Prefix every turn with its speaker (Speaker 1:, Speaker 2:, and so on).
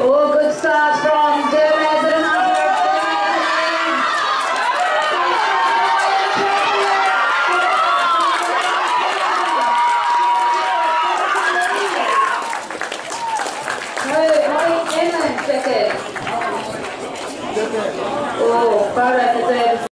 Speaker 1: Oh, good start from Durmaz. Monique second. Oh, Farah is